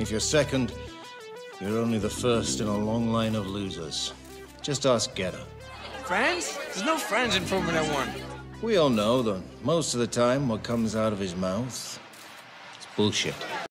If you're second, you're only the first in a long line of losers. Just ask Guerra. Friends? There's no friends in Formula One. We all know that most of the time what comes out of his mouth is bullshit.